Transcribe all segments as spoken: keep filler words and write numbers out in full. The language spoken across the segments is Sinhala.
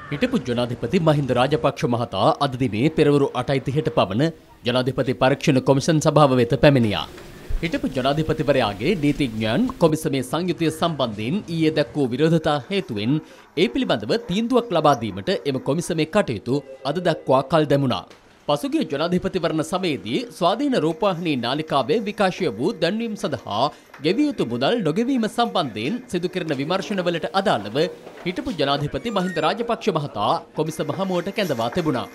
හිටපු ජනාධිපති මහින්ද රාජපක්ෂ මහතා අද දිනේ පෙරවරු අටයි තිහට පමණ ජනාධිපති පරීක්ෂණ කොමිෂන් සභාව වෙත පැමිණියා. හිටපු ජනාධිපතිවරයාගේ නීතිඥයන් කොමිසමේ සංයුතිය සම්බන්ධයෙන් ඊයේ දැක්වූ විරෝධතා හේතුවෙන් ඒ පිළිබඳව තීන්දුවක් ලබා දීමට එම කොමිසමේ කටයුතු අද දක්වා කල් දැමුණා. පසුගිය ජනාධිපතිවරණ සමයේදී ස්වාධීන රූපවාහිනී නාලිකාවේ විකාශය වූ දැන්වීම් සඳහා ගෙවිය යුතු මුදල් නොගෙවීම සම්බන්ධයෙන් සිදු කෙරෙන විමර්ශනවලට අදාළව හිටපු ජනාධිපති මහින්ද රාජපක්ෂ මහතා කොමිසම හමුවට කැඳවා තිබුණා.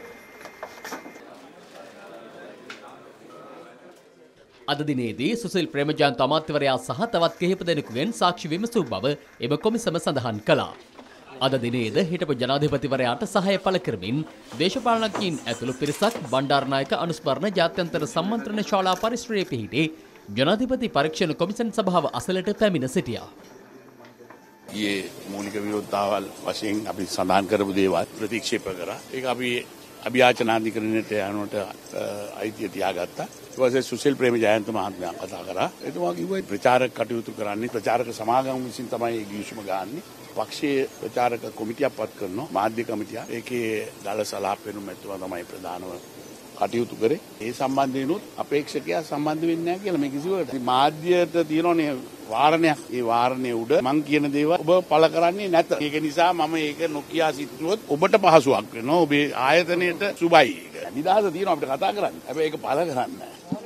අද දිනේදී සුසිල් ප්‍රේමජයන්ත අමාත්‍යවරයා සහ තවත් කිහිප දෙනෙකුගෙන් සාක්ෂි විමසූ බව එම කොමිසම සඳහන් කළා. අද දිනේද හිටපු ජනාධිපතිවරයාට සහාය පළ කරමින් දේශපාලනඥයින් ඇතුළු පිරිසක් බණ්ඩාරනායක අනුස්මරණ ජාත්‍යන්තර සම්මන්ත්‍රණ ශාලා පරිසරයේ පිහිටි ජනාධිපති පරීක්ෂණ කොමිසම් සභාව අසලට පැමිණ සිටියා. ඊයේ මූලික විරෝධතාවල් වශයෙන් අපි සඳහන් කරපු දේවල් ප්‍රතික්ෂේප කරා. ඒක අපි අභියාචනාධිකරණයට යනකොට අයිතිය තියාගත්තා. ඊට පස්සේ සුසිල් ප්‍රේමජයන්ත මහත්මයා කතා කරා. එතුමා කිව්වා ප්‍රචාරක කටයුතු කරන්නේ ප්‍රචාරක සමාගම විසින් තමයි ඒ ගිවිසුම ගන්නෙ. පක්ෂයේ ප්‍රචාරක කොමිටියක් පත් කරනවා මාධ්‍ය කොමිටියක්. ඒකේ දල සලහා පෙනුම ඇතුළු තමයි ප්‍රධානව කටයුතු කරේ. ඒ සම්බන්ධයෙන්ුත් අපේක්ෂකයා සම්බන්ධ වෙන්නේ නැහැ කියලා මේ කිසිවකට. මාධ්‍යයට තියෙනනේ වාරණයක්. ඒ වාරණයේ උඩ මං කියන දේවල් ඔබ පළ කරන්නේ නැත. ඒක නිසා මම ඒක නොකියා සිටිනොත් ඔබට පහසුවක් වෙනවා. ඔබේ ආයතනයට සුබයි. ඒක නිදහස තියෙනවා අපිට කතා කරන්න. හැබැයි ඒක පළ කරන්න.